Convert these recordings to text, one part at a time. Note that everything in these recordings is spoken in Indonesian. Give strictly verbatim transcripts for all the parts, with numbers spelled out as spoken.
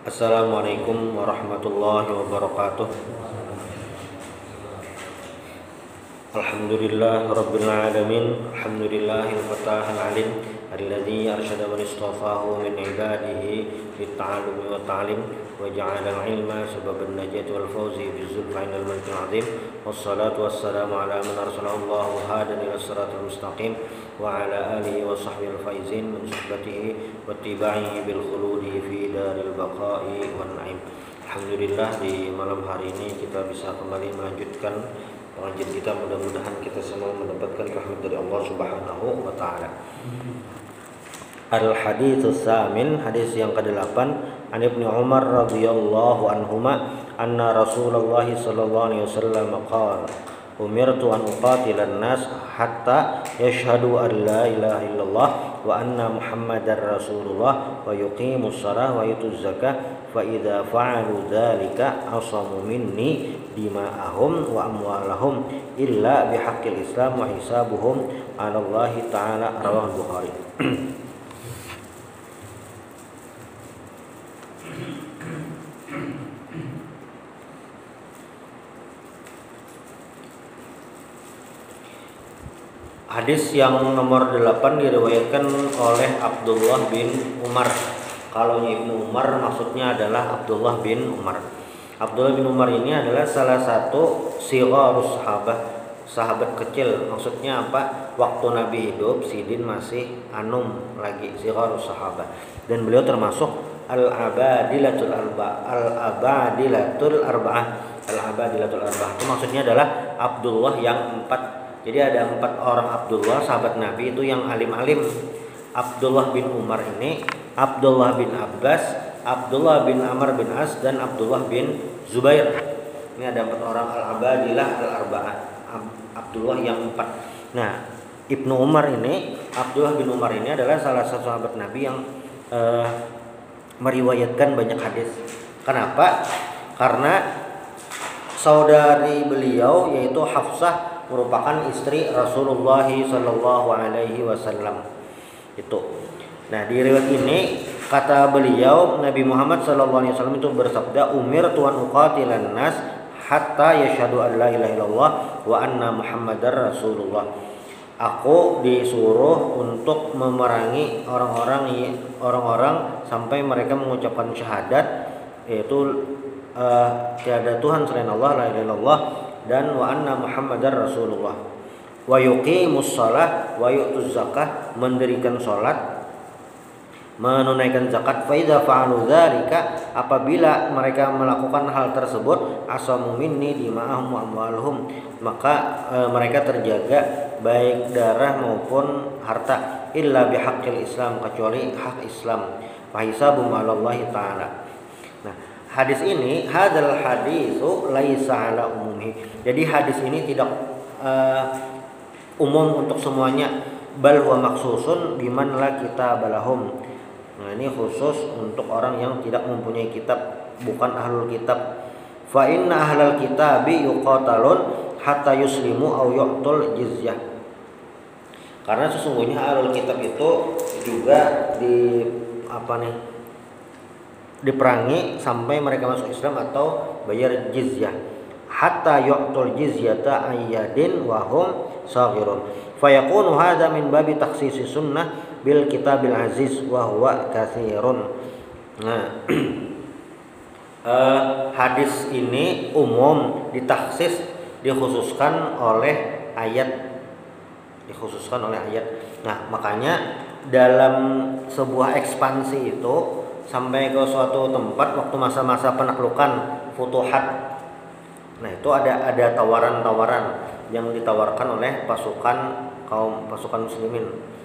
Assalamualaikum warahmatullahi wabarakatuh. Alhamdulillah rabbil alamin. Alhamdulillahil fatahil alim alladzi arsyada man istafahu min ibadihi lit-ta'allumi wa ta'lim wa ja'ala al-ilma sababan najati wal fawzi bizulfa'il al-malikil azim. Wassalatu wassalamu ala man arsalahu Allahu hadan ila siratal mustaqim wa ala alihi wa sahbihi al-faizin min suhbatihi wa ittiba'ihi bil khuludi fi daril baqa'i wan na'im. Alhamdulillah, di malam hari ini kita bisa kembali melanjutkan pengajian kita. Mudah-mudahan kita semua mendapatkan rahmat dari Allah Subhanahu wa taala. Al-hadits samin, hadis yang kedelapan, an Ibnu Umar radhiyallahu anhuma anna Rasulullah sallallahu alaihi wasallam qala umirtu an uqatilan nas hatta yashhadu an la ilaha illallah wa anna muhammadar rasulullah wa yuqimus shalah wa yutuz zakah fa idza fa'alu dzalika asamu minni dima'ahum wa amwalahum illa bihaqqil islam wa hisabuhum 'ala Allah ta'ala. Rawahul Bukhari. Hadis yang nomor delapan diriwayatkan oleh Abdullah bin Umar. Kalau Ibnu Umar maksudnya adalah Abdullah bin Umar. Abdullah bin Umar ini adalah salah satu sigharus sahabat, sahabat kecil. Maksudnya apa? Waktu Nabi hidup, Sidin masih anum lagi, sigharus sahabat. Dan beliau termasuk al-abadilatul arba, al-abadilatul arba'ah. Al-abadilatul arba'ah itu maksudnya adalah Abdullah yang empat. Jadi ada empat orang Abdullah sahabat Nabi itu yang alim-alim. Abdullah bin Umar ini, Abdullah bin Abbas, Abdullah bin Amr bin As, dan Abdullah bin Zubair. Ini ada empat orang al-abadilah al-arba'ah, Abdullah yang empat. Nah, Ibnu Umar ini, Abdullah bin Umar ini adalah salah satu sahabat Nabi yang uh, meriwayatkan banyak hadis. Kenapa? Karena saudari beliau yaitu Hafsah merupakan istri Rasulullah Sallallahu Alaihi Wasallam itu. Nah, di riwayat ini kata beliau, Nabi Muhammad Sallallahu Alaihi Wasallam itu bersabda, umir tuan uqatilan nas hatta yashhadu an la ilaha illallah wa anna muhammadar rasulullah. Aku disuruh untuk memerangi orang-orang orang-orang sampai mereka mengucapkan syahadat, yaitu uh, tiada Tuhan selain Allah, la ilaha illallah, dan wa anna muhammadar rasulullah, wa yuqimus shalah wa yu'tuz zakah, mendirikan salat, menunaikan zakat. Fa idza fa'alu dzalika, apabila mereka melakukan hal tersebut, asamu minni dima'ahum wa amwaluhum, maka e, mereka terjaga baik darah maupun harta, illa bihaqqil islam, kecuali hak Islam, fa hisabum 'ala Allah ta'ala. Nah, hadis ini, hadzal hadisu laisa ala umumi. Jadi hadis ini tidak uh, umum untuk semuanya, bal huwa maksusun biman la kitab lahum. Nah, ini khusus untuk orang yang tidak mempunyai kitab, bukan ahlul kitab. Fa inna ahlal kitabi yuqatalun hatta yuslimu aw yu'tul jizyah. Karena sesungguhnya ahlul kitab itu juga di apa nih? diperangi sampai mereka masuk Islam atau bayar jizyah. Hatta yu'tul jizyata ayyadin wa hum saghirun. Fayakunu hadza min babi takhsisi sunnah bil kitabil aziz wa huwa katsirun. Nah, uh, hadis ini umum, ditaksis, dikhususkan oleh ayat, dikhususkan oleh ayat. Nah, makanya dalam sebuah ekspansi itu sampai ke suatu tempat waktu masa-masa penaklukan futuhat, nah itu ada ada tawaran-tawaran yang ditawarkan oleh pasukan kaum pasukan muslimin.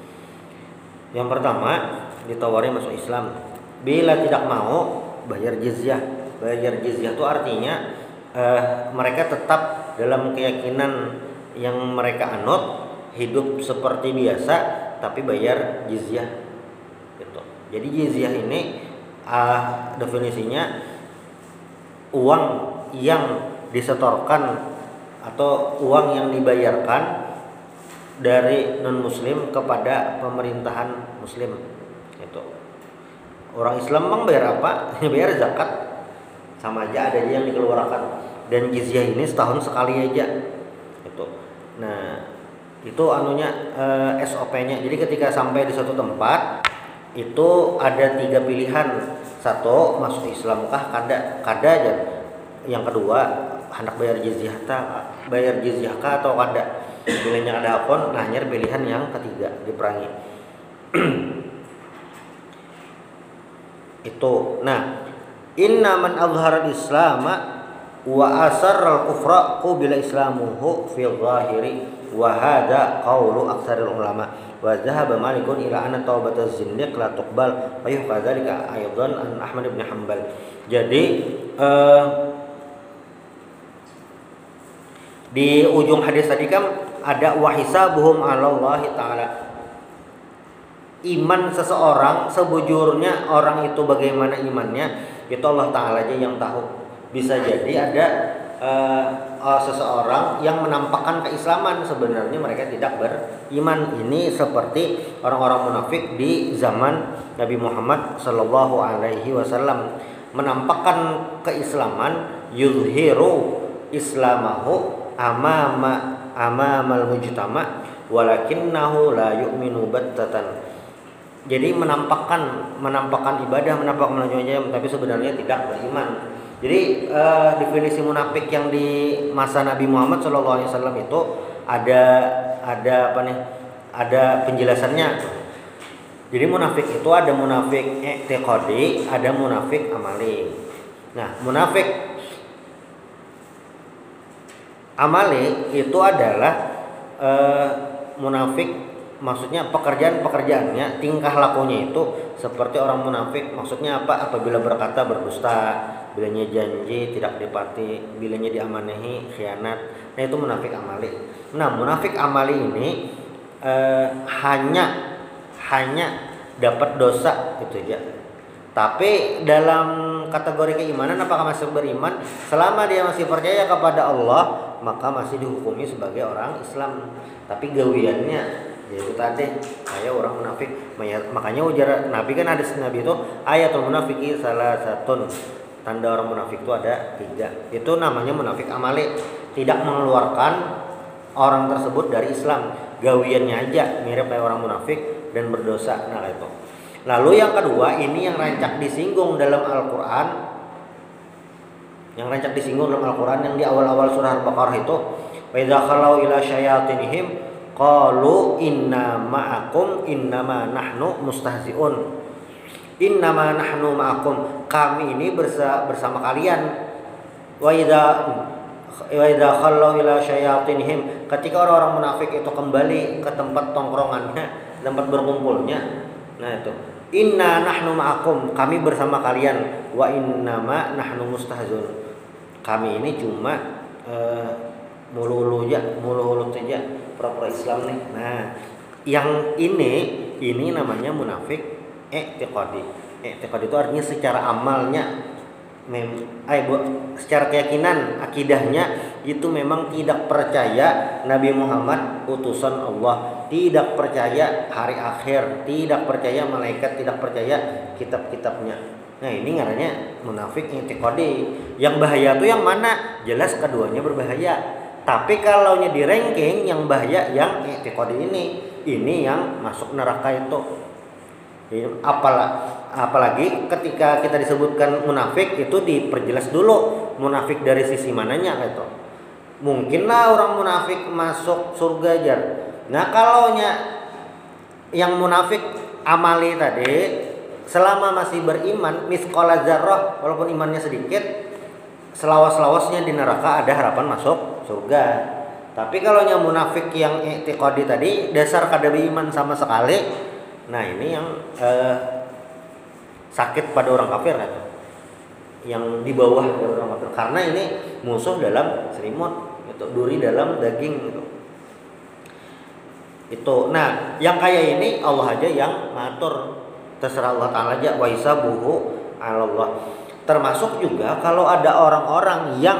Yang pertama, ditawari masuk Islam. Bila tidak mau, bayar jizyah. Bayar jizyah itu artinya eh, mereka tetap dalam keyakinan yang mereka anut, hidup seperti biasa, tapi bayar jizyah. Gitu. Jadi jizyah ini Uh, definisinya uang yang disetorkan atau uang yang dibayarkan dari non muslim kepada pemerintahan muslim. Itu Orang Islam memang bayar apa? Bayar zakat, sama aja ada yang dikeluarkan. Dan jizyah ini setahun sekali aja. Itu. Nah, itu anunya eh, S O P-nya. Jadi ketika sampai di suatu tempat itu ada tiga pilihan. Satu, masuk Islam kah? Kada, kada aja. Yang kedua, hendak bayar jizyah ta, bayar jizyah kah atau kada. Pilihannya ada apa? Nah, nyer pilihan yang ketiga diperangi. Itu. Nah, inna man azhara al-islama wa asarra al-kufra qubila islamuhu fi zahiri wa hadha qawlu aktsaril ulama wa dhahaba malikun ila anna taubat az-zindiq la tuqbal wa yuqadzalika aidan an Ahmad bin Hanbal. Jadi uh, di ujung hadis tadi kan ada wa hisabuhum 'ala Allah taala. Iman seseorang sebujurnya orang itu bagaimana imannya itu Allah Ta'ala aja yang tahu. Bisa jadi ada uh, uh, seseorang yang menampakkan keislaman, sebenarnya mereka tidak beriman. Ini seperti orang-orang munafik di zaman Nabi Muhammad Sallallahu Alaihi Wasallam, menampakkan keislaman, yuzhiru islamahu amama amamal mujtama walakinnahu la yu'minu battatan. Jadi menampakkan menampakkan ibadah, menampakkan melanjutnya, tapi sebenarnya tidak beriman. Jadi eh, definisi munafik yang di masa Nabi Muhammad shallallahu alaihi wasallam itu ada ada apa nih? Ada penjelasannya. Jadi munafik itu ada munafik i'tiqadi, ada munafik amali. Nah, munafik amali itu adalah eh, munafik, maksudnya pekerjaan-pekerjaannya, tingkah lakunya itu seperti orang munafik. Maksudnya apa? Apabila berkata berdusta, bilanya janji tidak dipati, bilanya diamanehi khianat. Nah, itu munafik amali. Nah, munafik amali ini eh, hanya hanya dapat dosa gitu ya. Tapi dalam kategori keimanan, apakah masih beriman? Selama dia masih percaya kepada Allah, maka masih dihukumi sebagai orang Islam. Tapi gawiannya yaitu tadi kayak orang munafik. Makanya ujar Nabi kan, ada Nabi itu ayatul munafiki salah satu, tanda orang munafik itu ada tiga. Itu namanya munafik amali, tidak mengeluarkan orang tersebut dari Islam, gawiannya aja mirip kayak orang munafik dan berdosa. Nah itu. Lalu yang kedua, ini yang rancak disinggung dalam Al-Quran, yang rancak disinggung dalam Al-Quran yang di awal-awal surah Al-Baqarah itu, wa idza khalau ila syayatinihim qalu inna ma'akum innama nahnu mustahzi'un. Innama nahnu ma'akum, kami ini bersa, bersama kalian. Wa idza wa idza khallu ila syayatinihim, ketika orang-orang munafik itu kembali ke tempat tongkrongannya, tempat berkumpulnya. Nah itu, inna nahnu ma'akum, kami bersama kalian. Wa innama nahnu mustahzun, kami ini cuma uh, mulu-ulu ya, mulu-ulu saja, pura-pura Islam nih. Nah, yang ini ini namanya munafik i'tiqadi. I'tiqadi itu artinya secara amalnya, mem, ay, bu, secara keyakinan, akidahnya itu memang tidak percaya Nabi Muhammad utusan Allah, tidak percaya hari akhir, tidak percaya malaikat, tidak percaya kitab-kitabnya. Nah, ini ngarannya munafik i'tiqadi. Yang bahaya tuh yang mana? Jelas keduanya berbahaya. Tapi kalau nya di ranking, yang bahaya yang i'tiqadi ini, ini yang masuk neraka itu. Apalah, apalagi ketika kita disebutkan munafik itu diperjelas dulu munafik dari sisi mananya gitu. Mungkinlah orang munafik masuk surga aja. Nah, kalau nya yang munafik amali tadi, selama masih beriman misqala dzarrah, walaupun imannya sedikit, selawas-lawasnya di neraka ada harapan masuk surga. Tapi kalau yang munafik yang i'tiqadi tadi, dasar kada beriman sama sekali, nah ini yang eh, sakit pada orang kafir kan, yang di bawah dari orang kafir, karena ini musuh dalam selimut, itu duri dalam daging gitu. Itu. Nah, yang kayak ini Allah aja yang ngatur, terserah Allah Ta'ala aja, wa hisabuhu 'ala Allah. Termasuk juga kalau ada orang-orang yang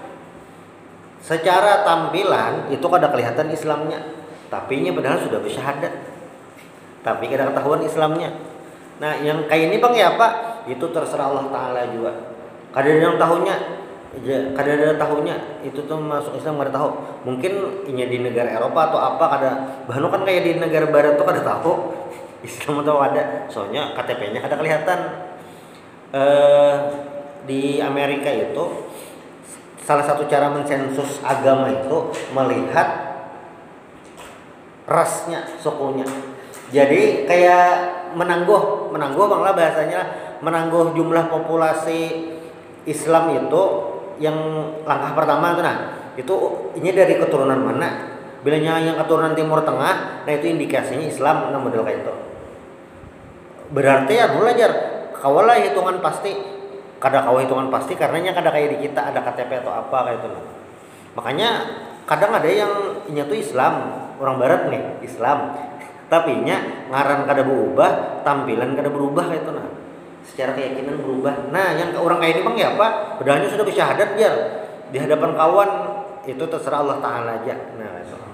secara tampilan itu kada kelihatan Islamnya, tapi nya padahal sudah bersyahadat, tapi kada ketahuan Islamnya. Nah yang kayak ini bang ya Pak, itu terserah Allah Ta'ala juga. Kadang yang tahunya, kadang ada tahunya itu tuh masuk Islam nggak ada tahu. Mungkin ini di negara Eropa atau apa, kada bahkan kan kayak di negara Barat tuh kada tahu Islam atau ada. Soalnya K T P-nya kada kelihatan. Eh, di Amerika itu salah satu cara mensensus agama itu melihat rasnya, sukunya. Jadi kayak menangguh, menangguh bang lah bahasanya, menangguh jumlah populasi Islam itu yang langkah pertama itu nah itu ini dari keturunan mana. Bilanya yang keturunan Timur Tengah, nah itu indikasinya Islam, nah model kayak itu. Berarti ya belajar kawalah hitungan pasti, kada kawa hitungan pasti karenanya kada kayak di kita ada K T P atau apa kayak itu. Makanya kadang ada yang nya tuh Islam, orang Barat nih Islam, tapi nya ngaran kada berubah, tampilan kada berubah kayak itu nah. Secara keyakinan berubah. Nah, yang orang kayak ini bang ya apa? Padahal sudah bersyahadat biar di hadapan kawan itu terserah Allah Ta'ala aja. Nah, itu.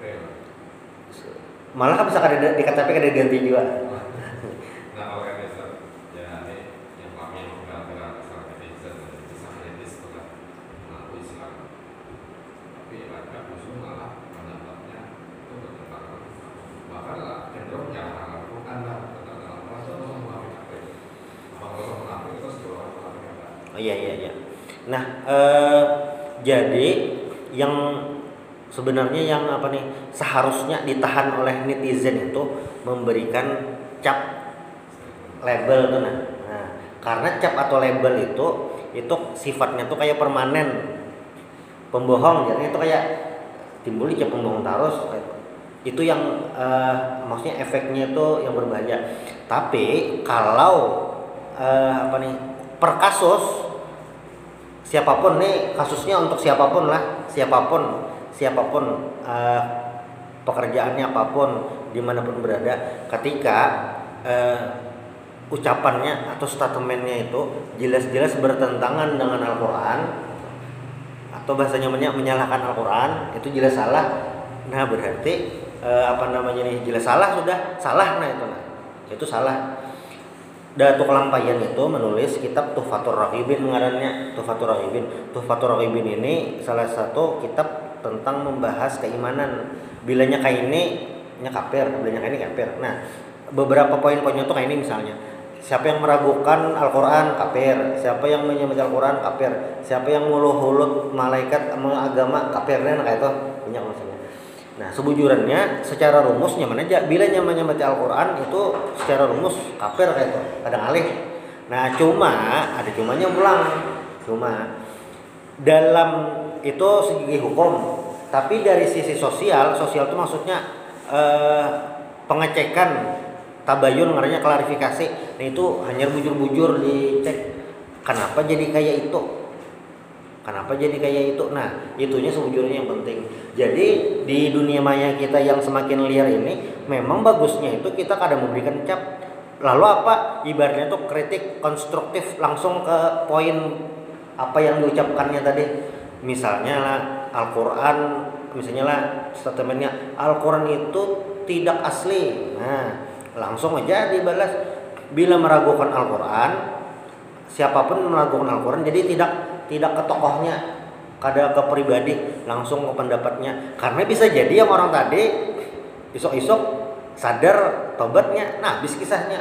Malah kan bisa kada di K T P kada ganti juga. Oh iya iya iya. Nah, eh, jadi yang sebenarnya yang apa nih seharusnya ditahan oleh netizen itu memberikan cap label tuh nah. Nah, karena cap atau label itu itu sifatnya tuh kayak permanen, pembohong. Jadi itu kayak timbul cap pembohong terus. Itu yang eh, maksudnya efeknya itu yang berbahaya. Tapi kalau eh, apa nih per kasus siapapun nih kasusnya untuk siapapun lah siapapun siapapun uh, pekerjaannya apapun dimanapun berada ketika uh, ucapannya atau statementnya itu jelas-jelas bertentangan dengan Al-Quran atau bahasanya menyalahkan Al-Quran itu jelas salah. Nah berarti uh, apa namanya nih jelas salah sudah salah nah itu nah itu salah. Datuk Lampayan itu menulis kitab Tuhfatur Raghibin ngarannya Tuhfatur Raghibin. Tuhfatur Raghibin ini salah satu kitab tentang membahas keimanan. Bilanya kayak ini nya kafir, bilanya kayak ini kafir. Nah, beberapa poin-poinnya tuh kayak ini misalnya. Siapa yang meragukan Al-Qur'an kafir, siapa yang menyembah Al-Qur'an kafir, siapa yang muluh-hulut malaikat agama kafir dan kayak itu banyak maksudnya. Nah, sebujurannya secara rumusnya mana aja bila nyamannya baca Al-Qur'an itu secara rumus kafir kayak itu, kadang alih. Nah, cuma ada cumanya pulang. Cuma dalam itu segi hukum, tapi dari sisi sosial, sosial itu maksudnya eh, pengecekan tabayun ngarannya klarifikasi. Nah, itu hanya bujur-bujur dicek kenapa jadi kayak itu. Kenapa jadi kayak itu? Nah, itunya sebujurnya yang penting. Jadi di dunia maya kita yang semakin liar ini, memang bagusnya itu kita kadang memberikan cap. Lalu apa? Ibaratnya tuh kritik konstruktif langsung ke poin apa yang diucapkannya tadi. Misalnya lah Al-Quran, misalnya lah statementnya Al-Quran itu tidak asli. Nah, langsung aja dibalas. Bila meragukan Al-Quran, siapapun meragukan Al-Quran, jadi tidak tidak ke tokohnya, kada ke pribadi, langsung ke pendapatnya. Karena bisa jadi yang orang tadi isok-isok sadar tobatnya, nah habis kisahnya.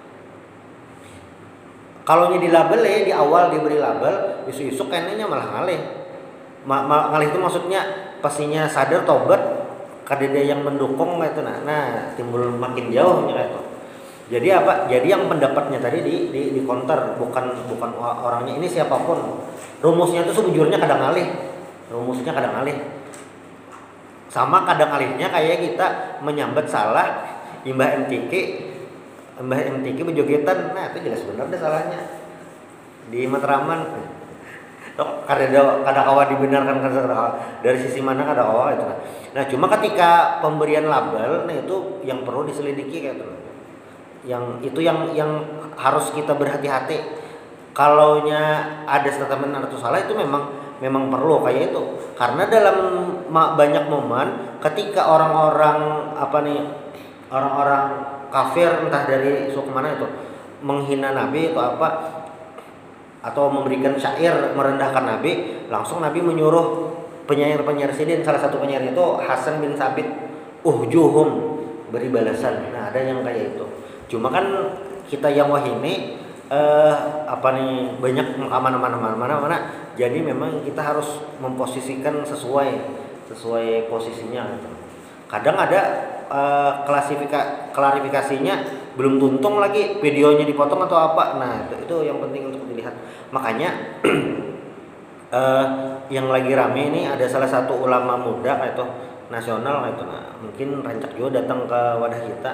Kalau nya di label ya di awal diberi label, isok-isok kayaknya malah ngalih. Ma ma ngalih itu maksudnya pastinya sadar tobat, kada ada yang mendukung kayak itu. Nah, nah timbul makin jauh kayak itu. Jadi apa? Jadi yang pendapatnya tadi di di, di counter, bukan bukan orangnya ini siapapun. Rumusnya itu sebujurnya kadang alih. Rumusnya kadang alih. Sama kadang alihnya kayak kita menyambat salah Mbah M T K. Mbah M T K bejogetan. Nah, itu jelas benar deh salahnya. Di Matraman. Kada kada kawa dibenarkan dari sisi mana kada kawa itu. Nah, cuma ketika pemberian label, nah itu yang perlu diselidiki kayak itu. Yang itu yang yang harus kita berhati-hati. Kalaunya ada statement atau salah itu memang memang perlu kayak itu. Karena dalam banyak momen ketika orang-orang apa nih orang-orang kafir entah dari suku mana itu menghina Nabi atau apa, atau memberikan syair merendahkan Nabi, langsung Nabi menyuruh penyair-penyair sidin, salah satu penyair itu Hasan bin Sabit, uhjuhum, beri balasan. Nah ada yang kayak itu. Cuma kan kita yang wahini eh, apa nih banyak mana-mana mana-mana, jadi memang kita harus memposisikan sesuai sesuai posisinya gitu. Kadang ada eh, klasifika klarifikasinya belum tuntung lagi, videonya dipotong atau apa. Nah itu, itu yang penting untuk dilihat. Makanya eh, yang lagi rame ini ada salah satu ulama muda kayak itu nasional kayak itu. Nah mungkin rancak juga datang ke wadah kita,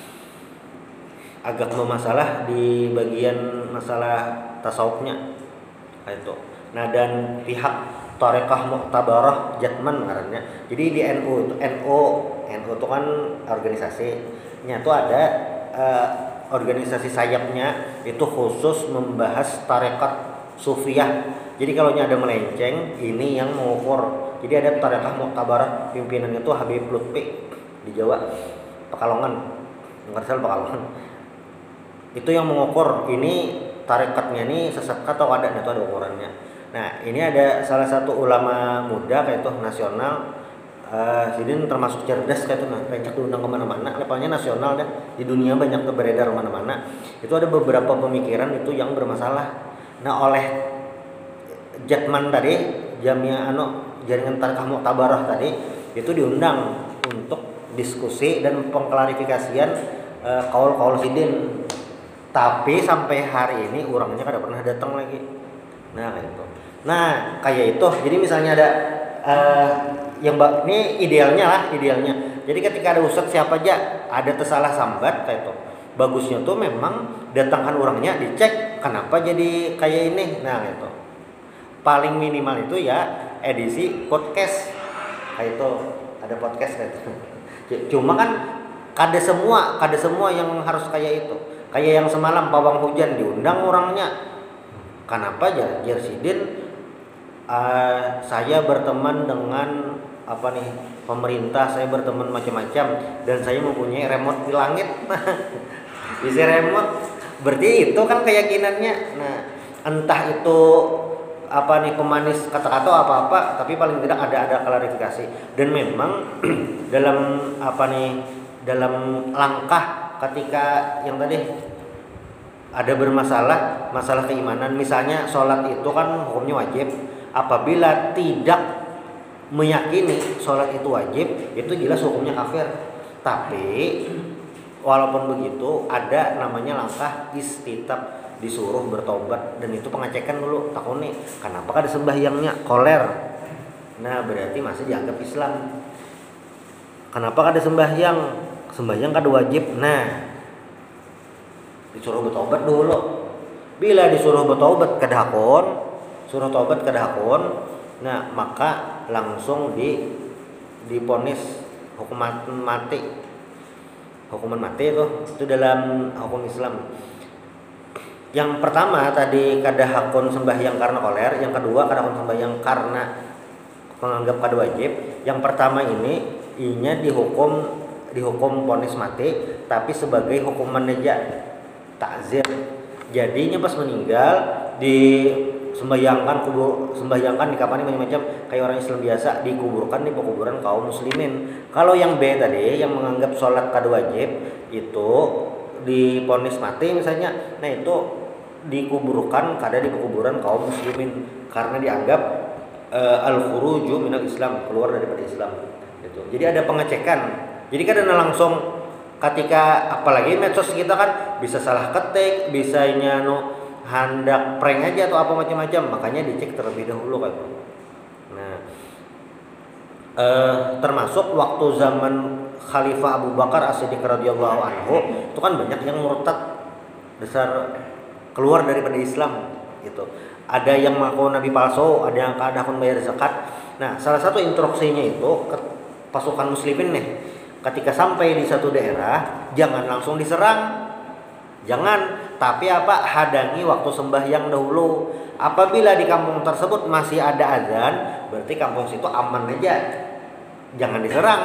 agak bermasalah di bagian masalah tasawufnya kayak itu. Nah dan pihak Tarekah Mu'tabarah Jatman karena jadi di N U itu N U N U itu kan organisasinya tuh ada uh, organisasi sayapnya itu khusus membahas tarekat sufiyah. Jadi kalau ada melenceng ini yang mengukur. Jadi ada Tarekah Mu'tabarah, pimpinannya tuh Habib Lutfi di Jawa, Pekalongan, nggak salah Pekalongan. Itu yang mengukur ini tarekatnya ini sesat atau ada, itu ada ukurannya. Nah ini ada salah satu ulama muda kayak itu nasional, uh, Sidin termasuk cerdas kayak itu, nah rancak diundang kemana-mana, levelnya nasional dan di dunia banyak beredar kemana-mana. Itu ada beberapa pemikiran itu yang bermasalah. Nah oleh Jatman tadi, Jamiah Ano Jaringan Tarekah Mu'tabarah tadi itu diundang untuk diskusi dan pengklarifikasian uh, kaul-kaul Sidin. Tapi sampai hari ini orangnya kada pernah datang lagi. Nah kayak itu. Nah kayak itu. Jadi misalnya ada uh, yang ini idealnya lah, idealnya. Jadi ketika ada ustadz siapa aja ada tersalah sambat kayak itu. Bagusnya tuh memang datangkan orangnya, dicek kenapa jadi kayak ini. Nah kayak itu. Paling minimal itu ya edisi podcast kayak itu, ada podcast kayak itu. Cuma kan kada semua, kada semua yang harus kayak itu. Kayak yang semalam pawang hujan diundang orangnya. Kenapa aja Jersidin uh, saya berteman dengan apa nih pemerintah, saya berteman macam-macam dan saya mempunyai remote di langit. Bisa remote. Berarti itu kan keyakinannya. Nah, entah itu apa nih pemanis kata-kata apa-apa, tapi paling tidak ada ada klarifikasi. Dan memang dalam apa nih dalam langkah ketika yang tadi ada bermasalah masalah keimanan, misalnya sholat itu kan hukumnya wajib. Apabila tidak meyakini sholat itu wajib, itu jelas hukumnya kafir. Tapi walaupun begitu ada namanya langkah istitab, disuruh bertobat, dan itu pengecekan dulu takut nih kenapa kan sembahyangnya koler. Nah berarti masih dianggap Islam. Kenapa kada sembahyang? Sembahyang kada wajib. Nah disuruh bertobat dulu. Bila disuruh bertobat kedahakon, suruh tobat kedahakon, nah maka langsung di diponis hukuman mati. Hukuman mati itu itu dalam hukum Islam. Yang pertama tadi kadahakon sembahyang karena koler, yang kedua kadahakon sembahyang karena menganggap kada wajib. Yang pertama ini inya dihukum dihukum ponis mati, tapi sebagai hukuman aja takzir. Jadinya pas meninggal di sembahyangkan kubur, sembahyangkan di kapani macam-macam kayak orang Islam biasa, dikuburkan di pekuburan kaum muslimin. Kalau yang B tadi yang menganggap sholat kada wajib itu diponis mati misalnya, nah itu dikuburkan kada di pekuburan kaum muslimin karena dianggap uh, al-khuruju minal Islam, keluar daripada Islam gitu. Jadi ada pengecekan. Jadi kadang langsung ketika apalagi medsos kita kan bisa salah ketik, bisa nyano hendak prank aja atau apa macam-macam, makanya dicek terlebih dahulu kan. Nah, eh, termasuk waktu zaman Khalifah Abu Bakar As-Siddiq radhiyallahu anhu itu kan banyak yang murtad besar, keluar daripada Islam gitu. Ada yang mengaku nabi palsu, ada yang kadang bayar zakat. Nah, salah satu instruksinya itu ke pasukan muslimin nih, ketika sampai di satu daerah jangan langsung diserang, jangan, tapi apa hadangi waktu sembahyang dahulu. Apabila di kampung tersebut masih ada azan, berarti kampung situ aman aja, jangan diserang.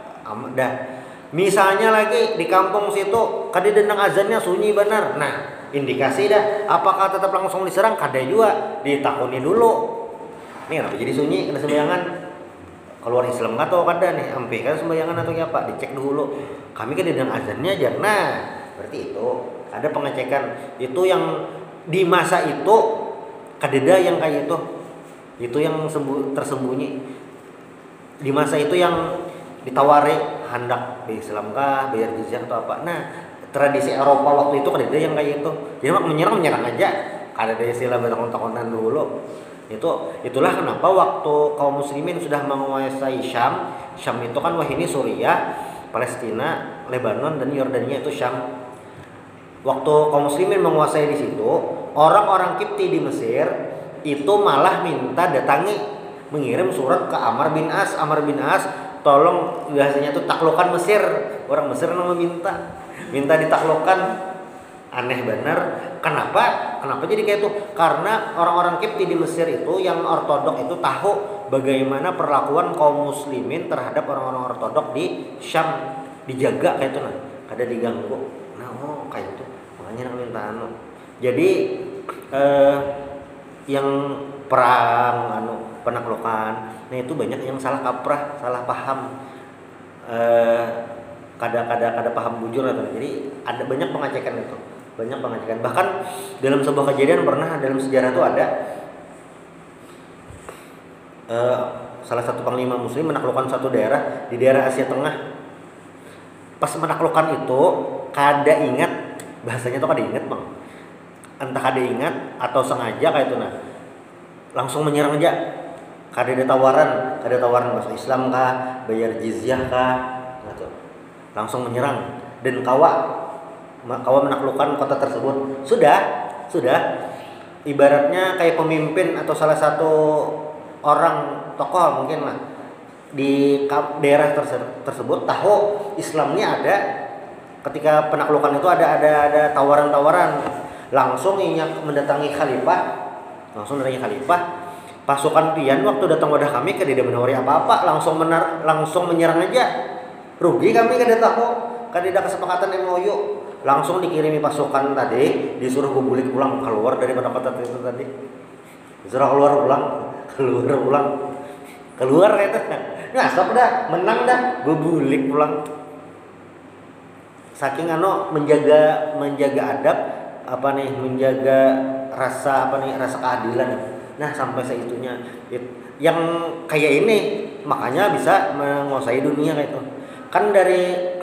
Aman dah. Misalnya lagi di kampung situ kada dendang azannya sunyi benar, nah indikasi dah apakah tetap langsung diserang kada juga ditakuni dulu. Nih kenapa jadi sunyi kena sembayangan keluar Islam atau kada nih ampe kan sembayangan atau apa dicek dulu. Kami kan dengan azannya aja. Nah, berarti itu ada pengecekan. Itu yang di masa itu kadeda yang kayak itu. Itu yang sembu, tersembunyi. Di masa itu yang ditawari hendak di Islam kah, bayar jizyah atau apa. Nah, tradisi Eropa waktu itu kadeda yang kayak itu. Jadi mak menyerang menyerang aja. Kada ada istilah bertakon-takonan dulu. Itu itulah kenapa waktu kaum muslimin sudah menguasai Syam. Syam itu kan wah ini Suriah, Palestina, Lebanon dan Yordania itu Syam. Waktu kaum muslimin menguasai di situ, orang-orang Kipti di Mesir itu malah minta datangi mengirim surat ke Amr bin As, Amr bin As, tolong biasanya itu taklukkan Mesir. Orang Mesir nama minta, minta ditaklukkan. Aneh benar. Kenapa? Kenapa jadi kayak itu? Karena orang-orang Kipti di Mesir itu yang ortodok itu tahu bagaimana perlakuan kaum muslimin terhadap orang-orang ortodok di Syam, dijaga kayak itu nah, kada diganggu. Nah, oh kayak itu. Makanya nak minta anu. Jadi eh, yang perang anu penaklukan, nah itu banyak yang salah kaprah, salah paham. Eh, kada-kada kada paham bujur atau. Jadi ada banyak pengecekan itu. Banyak pengecekan. Bahkan dalam sebuah kejadian pernah dalam sejarah itu ada uh, salah satu panglima muslim menaklukkan satu daerah di daerah Asia Tengah. Pas menaklukkan itu kada ingat, bahasanya tuh kada ingat bang, entah kada ingat atau sengaja kayak itu nah langsung menyerang aja. Kada ada tawaran, kada ada tawaran masuk Islam kah, bayar jizyah kah, gitu. Langsung menyerang dan kawa kawan menaklukkan kota tersebut. Sudah, sudah. Ibaratnya kayak pemimpin atau salah satu orang tokoh mungkin lah di daerah tersebut tahu Islamnya ada. Ketika penaklukan itu ada ada ada tawaran-tawaran, langsung inyak mendatangi khalifah, langsung mendatangi khalifah. Pasukan pian waktu datang wadah kami kada menawari apa-apa, langsung menar, langsung menyerang aja. Rugi kami kada tahu, kada ada kesepakatan M O U. Langsung dikirimi pasukan tadi, disuruh bubulik pulang keluar daripada kota itu tadi. Disuruh keluar pulang, keluar pulang, keluar kayak itu. Nah, stop dah, menang dah, bubulik pulang. Saking anu menjaga menjaga adab apa nih, menjaga rasa apa nih, rasa keadilan. Nah, sampai segitunya. Yang kayak ini makanya bisa menguasai dunia kayak itu. Kan dari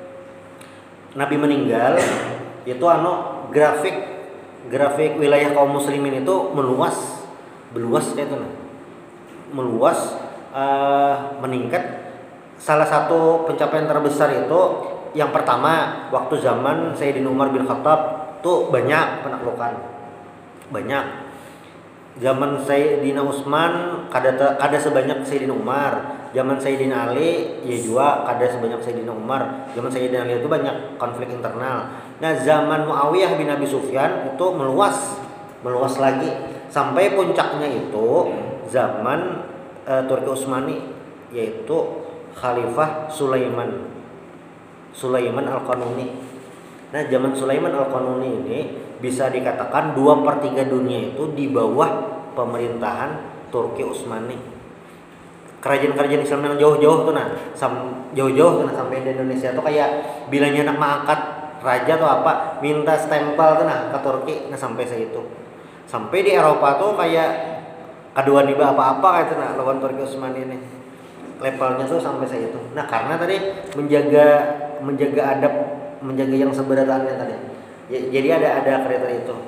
Nabi meninggal itu anu grafik grafik wilayah kaum muslimin itu meluas meluas kayak itu nah. meluas uh, meningkat. Salah satu pencapaian terbesar itu yang pertama waktu zaman Sayyidina Umar bin Khattab tuh banyak penaklukan, banyak. Zaman Sayyidina Utsman kada kada sebanyak Sayyidina Umar. Zaman Sayyidina Ali ya juga kada sebanyak Sayyidina Umar. Zaman Sayyidina Ali itu banyak konflik internal. Nah, zaman Muawiyah bin Abi Sufyan itu meluas, meluas lagi sampai puncaknya itu zaman uh, Turki Utsmani, yaitu Khalifah Sulaiman. Sulaiman Al-Qanuni. Nah, zaman Sulaiman Al-Qanuni ini bisa dikatakan dua per tiga dunia itu di bawah pemerintahan Turki Utsmani. Kerajaan-kerajaan Islam yang jauh-jauh tuh nah, sam, jauh-jauh tuh nah, sampai di Indonesia tuh kayak bilangnya nak mengangkat raja atau apa, minta stempel tuh nah ke Turki, nah sampai segitu. Sampai di Eropa tuh kayak kedua niba apa-apa kayak itu nah lawan Turki Utsmani ini. Levelnya tuh sampai segitu. Nah, karena tadi menjaga menjaga adab, menjaga yang sebenarnya tadi. Jadi ada ada kriteria itu.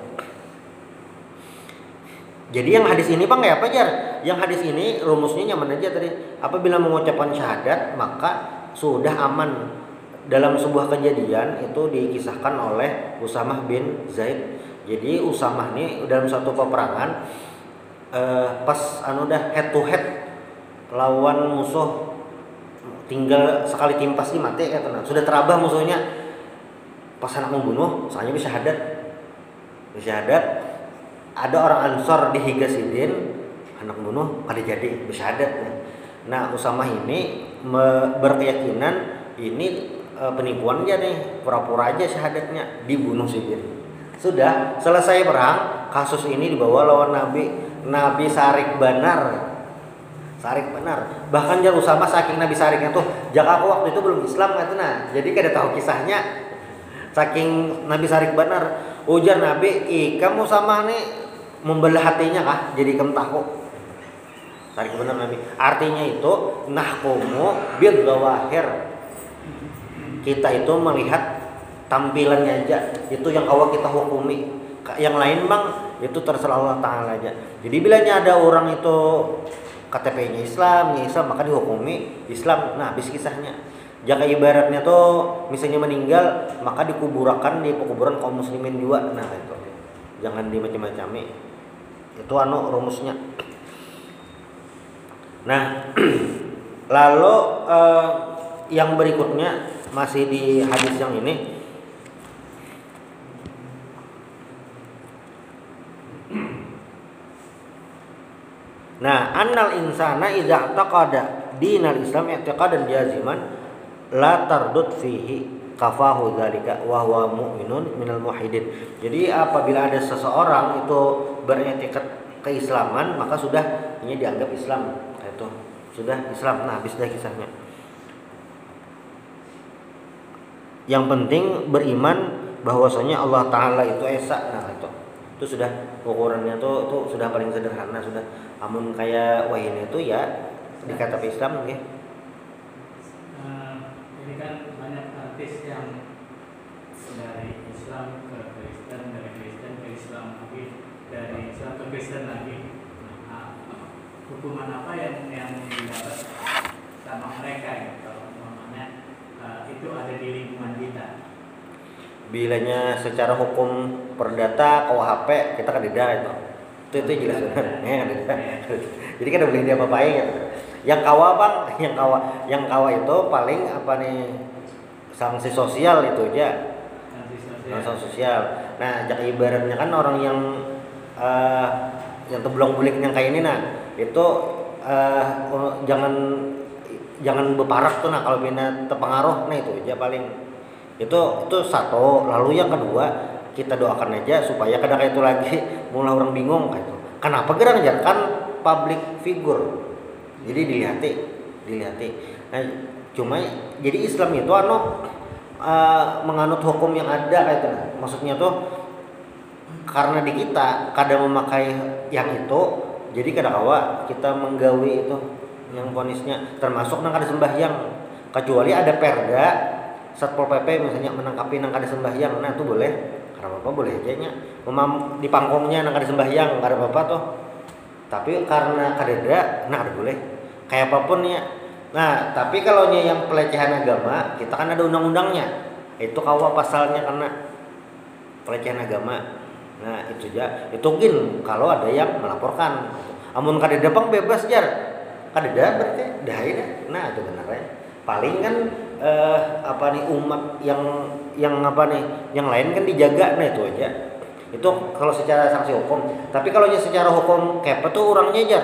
Jadi yang hadis ini Bang kayak apa Jar? Yang hadis ini rumusnya nyaman aja tadi. Apabila mengucapkan syahadat maka sudah aman. Dalam sebuah kejadian itu dikisahkan oleh Usamah bin Zaid. Jadi Usamah nih dalam satu peperangan eh, pas anu dah head to head lawan musuh, tinggal sekali timpas di mati ya tenang. Sudah terabah musuhnya. Pas anak membunuh, soalnya bisa syahadat. Bisa syahadat. Ada orang Ansor di Higasidin, anak membunuh pada jadi bisa syahadat. Nah, Usamah ini me- berkeyakinan ini e, penipuan aja nih, pura-pura aja syahadatnya, dibunuh Sidin. Sudah selesai perang, kasus ini dibawa lawan Nabi, Nabi Sarik Banar. Sarik Banar. Bahkan Jar Usama saking Nabi Sariknya tuh, jaka aku waktu itu belum Islam kan nah. Jadi kada tahu kisahnya. Saking Nabi Sarik Banar, ujar Nabi, "Ih, kamu sama nih membelah hatinya kah? Jadi kamu tahu." Sarik Banar Nabi. Artinya itu nahkumu bil zawahir. Kita itu melihat tampilannya aja, itu yang awal kita hukumi. Yang lain bang itu terserah Allah Ta'ala aja. Jadi bilanya ada orang itu K T P-nya Islam, ya Islam maka dihukumi Islam. Nah habis kisahnya. Jika ibaratnya tuh misalnya meninggal maka dikuburakan di pekuburan kaum muslimin juga. Nah itu jangan dimacam-macami. Itu anu rumusnya. Nah lalu eh, yang berikutnya masih di hadis yang ini. Nah, annal insana idza taqada dinal Islam i'tiqadan jaziman la tardud fihi kafahu dzalika wa huwa mu'minun minal muwahhidin. Jadi apabila ada seseorang itu beriktikad keislaman maka sudah ini dianggap Islam. Itu sudah Islam. Nah, habis dah kisahnya. Yang penting beriman bahwasanya Allah Ta'ala itu esa. Nah, itu itu sudah ukurannya tuh tuh sudah paling sederhana, sudah amun kayak wah ini itu ya di K T P Islam ya. Uh, ini kan banyak artis yang dari Islam ke Kristen, dari Kristen ke Islam lagi, dari Islam ke Kristen lagi. Nah, hukuman apa yang yang didapat sama mereka ya? Kalau umpamanya uh, itu ada di lingkungan kita. Bilanya secara hukum perdata K U H P kita kan tidak itu. Itu itu jelas ya, jadi kan boleh dia apa-apain gitu. Yang kawa bang, yang kawa, yang kawa itu paling apa nih sanksi sosial itu aja. Sanksi sosial. Nah, jadi ibaratnya kan orang yang uh, yang teblong bulik yang kayak ini nah itu uh, jangan jangan beparak tuh nah kalau bina terpengaruh nah itu aja paling. Itu itu satu. Lalu yang kedua kita doakan aja supaya kadang itu lagi mulai orang bingung gitu. Kenapa gerang aja kan public figure. Jadi dilihati, dilihati. Nah, cuma jadi Islam itu anu uh, menganut hukum yang ada kayak itu. Maksudnya tuh karena di kita kadang memakai yang itu, jadi kadang kawa kita menggawi itu yang ponisnya termasuk nang kada sembahyang. Kecuali ada perda Satpol P P misalnya menangkapi nang kada sembahyang, nah itu boleh. Karena apa boleh aja nya. Memam di pangkongnya nang kada sembahyang, kada apa-apa tuh. Tapi karena kadeda, nah kada boleh. Kayak apapun ya. Nah, tapi kalau nya yang pelecehan agama, kita kan ada undang-undangnya. Itu kawa pasalnya karena pelecehan agama. Nah, itu aja. Itu gin kalau ada yang melaporkan. Amun kadeda pang bebas jar. Kadeda berarti dah ini. Nah, itu benar ya. Paling kan eh, apa nih umat yang yang apa nih yang lain kan dijaga nah itu aja itu kalau secara sanksi hukum. Tapi kalau secara hukum kayak apa tuh orangnya aja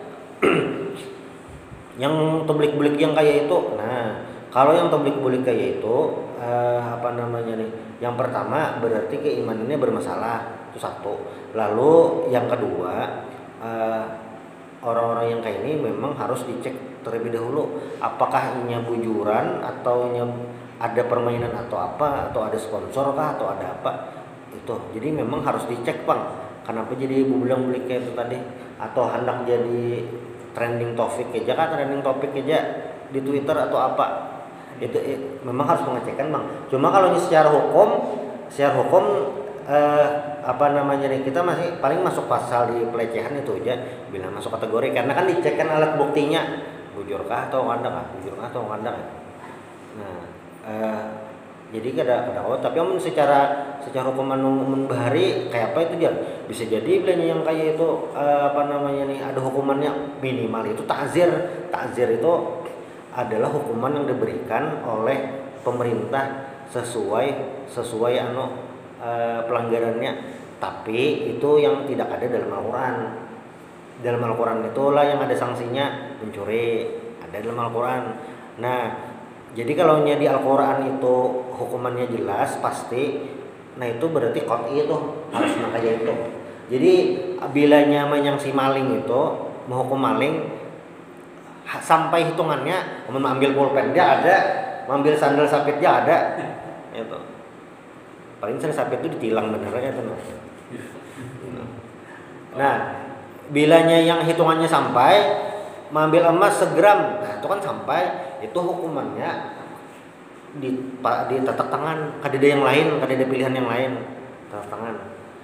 yang teblik-belik yang kayak itu. Nah kalau yang teblik-belik kayak itu eh, apa namanya nih yang pertama berarti keimanannya bermasalah itu satu. Lalu yang kedua eh, orang-orang yang kayak ini memang harus dicek terlebih dahulu apakah ini bujuran atau ini ada permainan atau apa atau ada sponsor kah atau ada apa itu. Jadi memang harus dicek bang. Kenapa jadi bubilang beli kayak itu tadi atau hendak jadi trending topik aja kan trending topik aja di Twitter atau apa itu eh, memang harus pengecekan bang. Cuma kalau ini secara hukum secara hukum eh, apa namanya nih kita masih paling masuk pasal di pelecehan itu aja bila masuk kategori karena kan dicekkan alat buktinya bujur kah atau ngandang kah bujur kah atau ngandang. Nah eh, jadi kada kada oh tapi om secara secara hukuman membahari kayak apa itu dia bisa jadi bilanya yang kayak itu eh, apa namanya nih ada hukumannya minimal itu takzir. Takzir itu adalah hukuman yang diberikan oleh pemerintah sesuai sesuai anu eh, pelanggarannya. Tapi itu yang tidak ada dalam Al-Quran. Dalam Al-Quran itulah yang ada sanksinya mencuri, ada dalam Al-Quran. Nah, jadi kalau di Al-Quran itu hukumannya jelas pasti Nah itu berarti qat'i itu harus kayak itu. Jadi bilanya yang si maling itu menghukum maling sampai hitungannya mengambil pulpen dia ada, mengambil sandal sapit dia ada, itu. Paling sering sapit itu ditilang benernya itu. Nah, bilanya yang hitungannya sampai mengambil emas segram, nah itu kan sampai, itu hukumannya di di tatak tangan, kadeda yang lain, kadeda pilihan yang lain, tatak tangan.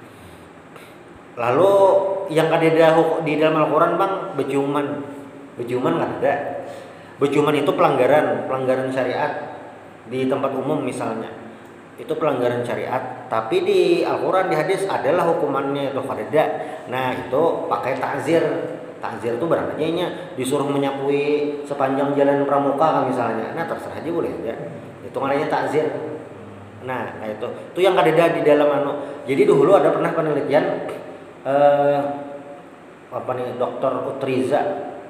Lalu yang kadeda di dalam Al-Qur'an Bang, beciuman. Beciuman nggak ada. Beciuman itu pelanggaran, pelanggaran syariat di tempat umum misalnya. Itu pelanggaran syariat, tapi di Al-Qur'an, di hadis adalah hukumannya itu kadeda. Nah, itu pakai takzir. Takzir itu berarti disuruh menyapui sepanjang jalan Pramuka misalnya. Nah, terserah aja boleh aja. Itu namanya takzir. Nah, nah itu. Itu yang kadeda di dalam anu. Jadi dulu ada pernah penelitian eh, apa nih Doktor Utriza,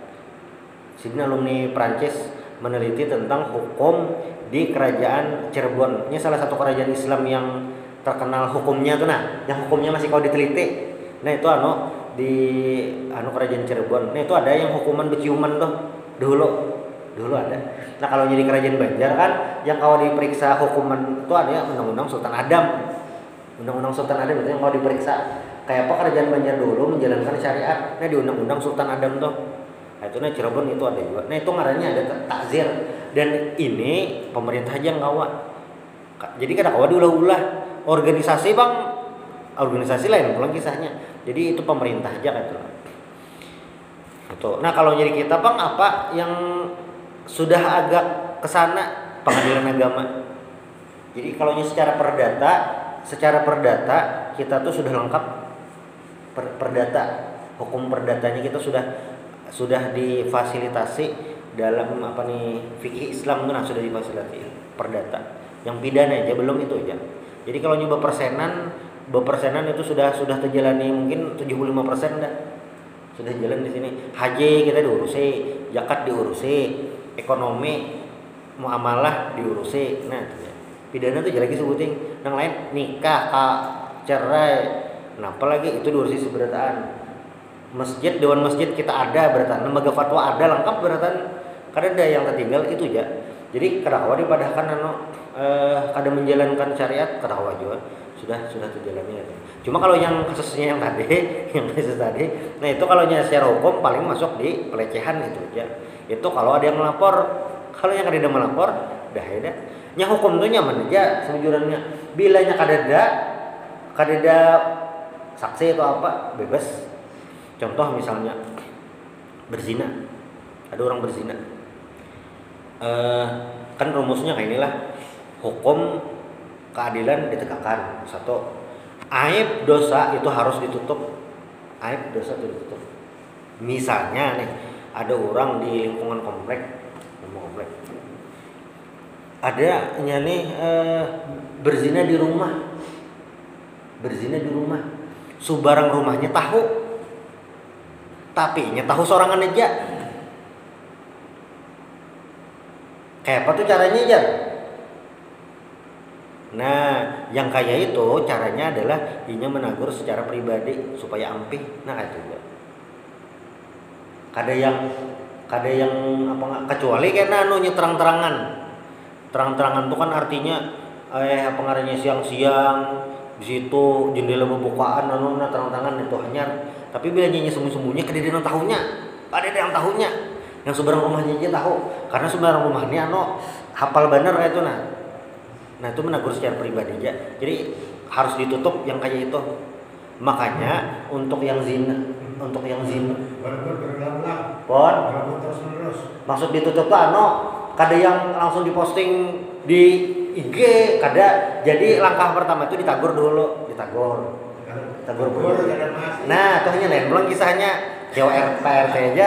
sini alumni Prancis, meneliti tentang hukum di kerajaan Cirebon. Ini salah satu kerajaan Islam yang terkenal hukumnya tuh, nah, yang hukumnya masih kalau diteliti. Nah, itu anu di anu kerajaan Cirebon. Nah, itu ada yang hukuman beciuman tuh dulu. Dulu ada. Nah, kalau jadi kerajaan Banjar kan yang kalau diperiksa hukuman itu ada Undang-Undang Sultan Adam. Undang-Undang Sultan Adam itu yang kalau diperiksa kayak apa kerajaan Banjar dulu menjalankan syariat. Nah, di Undang-Undang Sultan Adam tuh. Nah, itu nah Cirebon itu ada juga. Nah, itu ngarannya ada takzir, dan ini pemerintah aja yang ngawat. Jadi kada kawa diulah-ulah organisasi Bang, organisasi lain pulang kisahnya. Jadi itu pemerintah aja kan itu. Itu. Nah, kalau jadi kita Bang apa yang sudah agak kesana pengadilan agama. Jadi kalau secara perdata, secara perdata kita tuh sudah lengkap per, perdata, hukum perdatanya kita sudah sudah difasilitasi dalam apa nih fikih Islam tuh nah sudah difasilitasi perdata. Yang pidana aja belum itu aja. Jadi kalau nyoba persenan, bepersenan itu sudah sudah terjalani mungkin tujuh puluh lima persen dah. Sudah jalan di sini. Haji kita diurusi, zakat diurusi, ekonomi muamalah diurusi. Nah, pidana tuh lagi sebutin. Yang lain nikah, kak, cerai. Nah, apalagi itu diurusi seberataan. Masjid, dewan masjid kita ada beratan, lembaga fatwa ada lengkap beratan. Kada ada yang tertinggal itu aja. Jadi kada kawa dipadahkan anu eh, kada menjalankan syariat kada kawa juga sudah sudah terjalani. Cuma kalau yang kasusnya yang tadi, yang kasus tadi, nah itu kalau secara hukum paling masuk di pelecehan itu aja. Itu kalau ada yang melapor, kalau yang ada yang melapor, dah ada. Nya hukum tuh nyaman aja sejurannya. Bilanya kadada, kadada saksi atau apa bebas. Contoh misalnya berzina, ada orang berzina, uh, kan rumusnya kayak inilah, hukum keadilan ditegakkan. Satu, aib dosa itu harus ditutup, aib dosa itu ditutup. Misalnya nih, ada orang di lingkungan komplek, komplek, ada nih uh, berzina di rumah, berzina di rumah, subarang rumahnya tahu. Tapi nya tahu sorangan aja. Kayak apa tuh caranya aja? Nah, yang kayak itu caranya adalah inya menegur secara pribadi supaya ampih. Nah, itu juga. Kada yang kada yang apa kecuali kena anu terang-terangan. Terang-terangan itu kan artinya eh apa ngarannya siang-siang di situ jendela pembukaan anu nah terang-terangan itu hanya. Tapi bila nyanyi sembunyi-sembunyi kedede yang tahunya, ada yang tahunya, yang seberang rumahnya aja tahu, karena seberang rumahnya anu hafal bener kayak itu nah, nah itu menegur secara pribadi aja, jadi harus ditutup yang kayak itu. Makanya untuk yang zina, untuk yang zina, pon, maksud ditutup tuh anu, kada yang langsung diposting di I G, kada. Jadi langkah pertama itu ditagur dulu, ditagur. Tagur buru. Nah, tuh hanya lain belum kisahnya K O R P R T aja.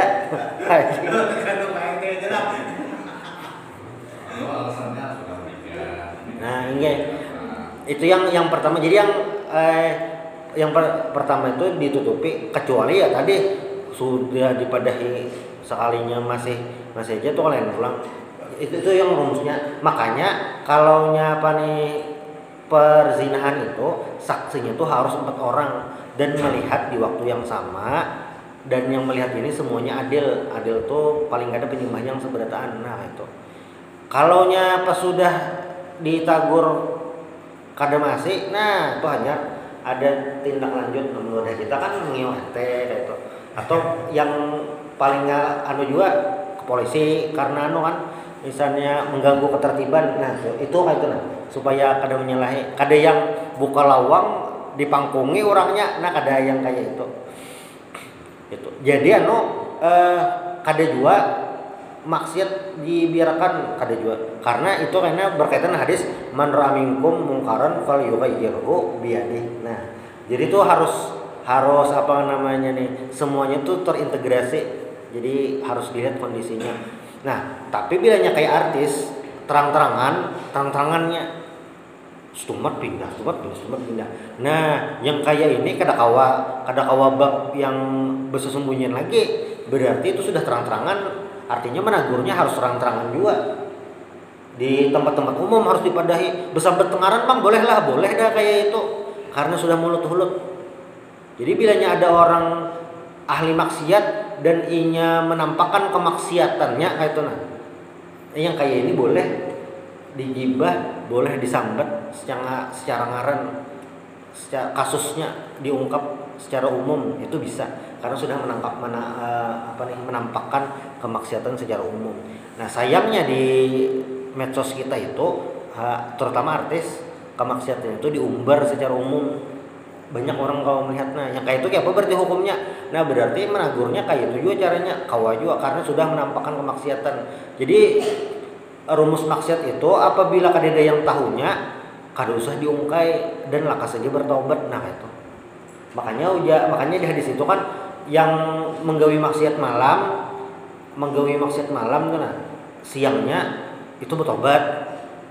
Nah, ini itu yang yang pertama. Jadi yang eh, yang per, pertama itu ditutupi kecuali ya tadi sudah dipadahi sekalinya masih masih aja tuh lain ulang. Itu itu yang rumusnya. Makanya kalau nya apa nih perzinahan itu saksinya tuh harus empat orang dan melihat di waktu yang sama, dan yang melihat ini semuanya adil. Adil tuh paling gak ada penyembah yang seberataan. Nah itu kalaunya pas sudah ditagur kada masih, nah itu hanya ada tindak lanjut menurut kita kan mengiwate kayak itu, atau yang paling nggak anu juga ke polisi karena anu kan misalnya mengganggu ketertiban. Nah itu kayak itu nah, supaya kada menyalahi, kada yang buka lawang dipangkungi orangnya, nah kada yang kayak itu itu jadi anu eh, kada juga maksiat dibiarkan, kada juga, karena itu karena berkaitan hadis man ra'a minkum mungkaran falyughayyirhu biyadihi. Nah jadi itu harus harus apa namanya nih, semuanya tuh terintegrasi, jadi harus dilihat kondisinya. Nah tapi bilanya kayak artis terang-terangan terang-terangannya stumat pindah stumat pindah stumat pindah, nah yang kayak ini kada kawa kada kawa bab yang bersembunyian lagi, berarti itu sudah terang-terangan. Artinya menagurnya harus terang-terangan juga. Di tempat-tempat umum harus dipadahi. Bersambet tengaran bang bolehlah, boleh dah kayak itu. Karena sudah mulut-hulut. Jadi bilanya ada orang ahli maksiat dan inya menampakkan kemaksiatannya kayak itu nah. Yang kayak ini boleh digibah, boleh disambet secara secara ngaran, secara kasusnya diungkap secara umum itu bisa, karena sudah menangkap mana uh, apa nih menampakkan kemaksiatan secara umum. Nah sayangnya di medsos kita itu uh, terutama artis kemaksiatan itu diumbar secara umum, banyak orang kalau melihatnya yang kayak itu kayak apa berarti hukumnya. Nah berarti menagurnya kayak itu juga caranya kawa juga, karena sudah menampakkan kemaksiatan. Jadi rumus maksiat itu apabila kada ada yang tahunya kada usah diungkai dan lakas saja bertobat. Nah itu makanya uja makanya di hadis itu kan yang menggawi maksiat malam menggawi maksiat malam kan nah, siangnya itu bertobat,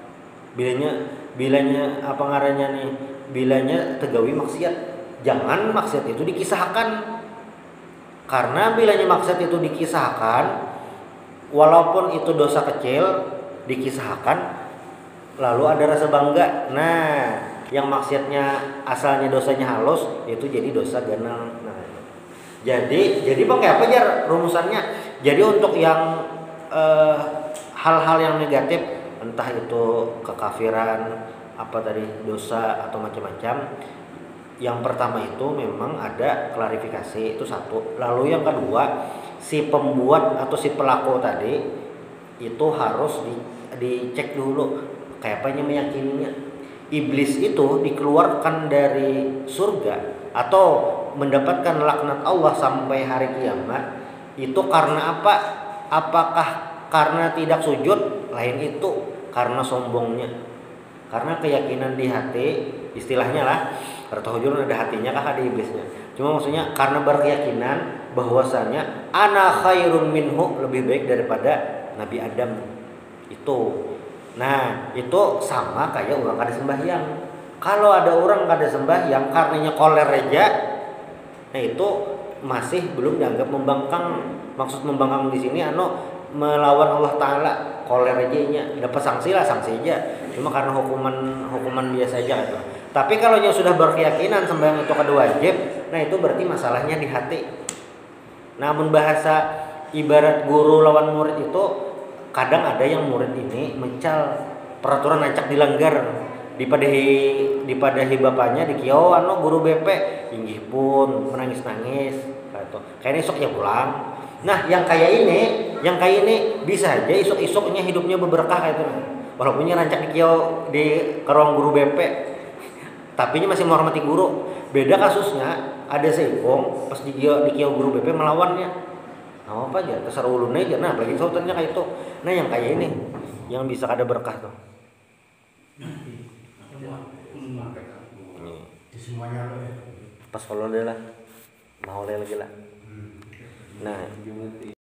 bilanya bilanya apa ngarannya nih bilanya tegawi maksiat. Jangan maksiat itu dikisahkan, karena bilanya maksiat itu dikisahkan walaupun itu dosa kecil dikisahkan lalu ada rasa bangga. Nah yang maksiatnya asalnya dosanya halus itu jadi dosa ganal. Nah, jadi jadi bang kayak apa ya rumusannya? Jadi untuk yang eh, hal-hal yang negatif, entah itu kekafiran, apa tadi dosa atau macam-macam, yang pertama itu memang ada klarifikasi itu satu. Lalu yang kedua si pembuat atau si pelaku tadi itu harus di, dicek dulu kayak apanya meyakininya. Iblis itu dikeluarkan dari surga atau mendapatkan laknat Allah sampai hari kiamat itu karena apa? Apakah karena tidak sujud? Lain itu karena sombongnya, karena keyakinan di hati, istilahnya lah Artahujurun ada hatinya kah ada iblisnya. Cuma maksudnya karena berkeyakinan bahwasanya ana khairun minhu, lebih baik daripada Nabi Adam itu. Nah itu sama kayak orang kada sembahyang. Kalau ada orang kada sembahyang karenanya koler aja, nah itu masih belum dianggap membangkang. Maksud membangkang di sini anu melawan Allah Taala, koler aja nya dapat sanksi lah, sanksi aja. Cuma karena hukuman hukuman biasa aja gitu. Tapi kalau yang sudah berkeyakinan sembahyang itu kada wajib, nah itu berarti masalahnya di hati. Namun bahasa ibarat guru lawan murid itu kadang ada yang murid ini mencal peraturan acak dilanggar, dipadahi dipadahi bapaknya dikiau anu guru B P inggih pun menangis-nangis gitu. Kayaknya esok ya pulang. Nah, yang kayak ini, yang kayak ini bisa aja isuk-isuknya hidupnya berberkah gitu. Walaupun rancak dikiau di ke ruang guru B P, tapi masih menghormati guru. Beda kasusnya ada seikong pas dikiau dikiau guru B P melawannya. Nah, apa aja terserah ulun aja. Nah, bagi sautannya kayak itu. Nah, yang kayak ini yang bisa ada berkah tuh. Semuanya pas kalau dia lah mau lagi lah. Nah,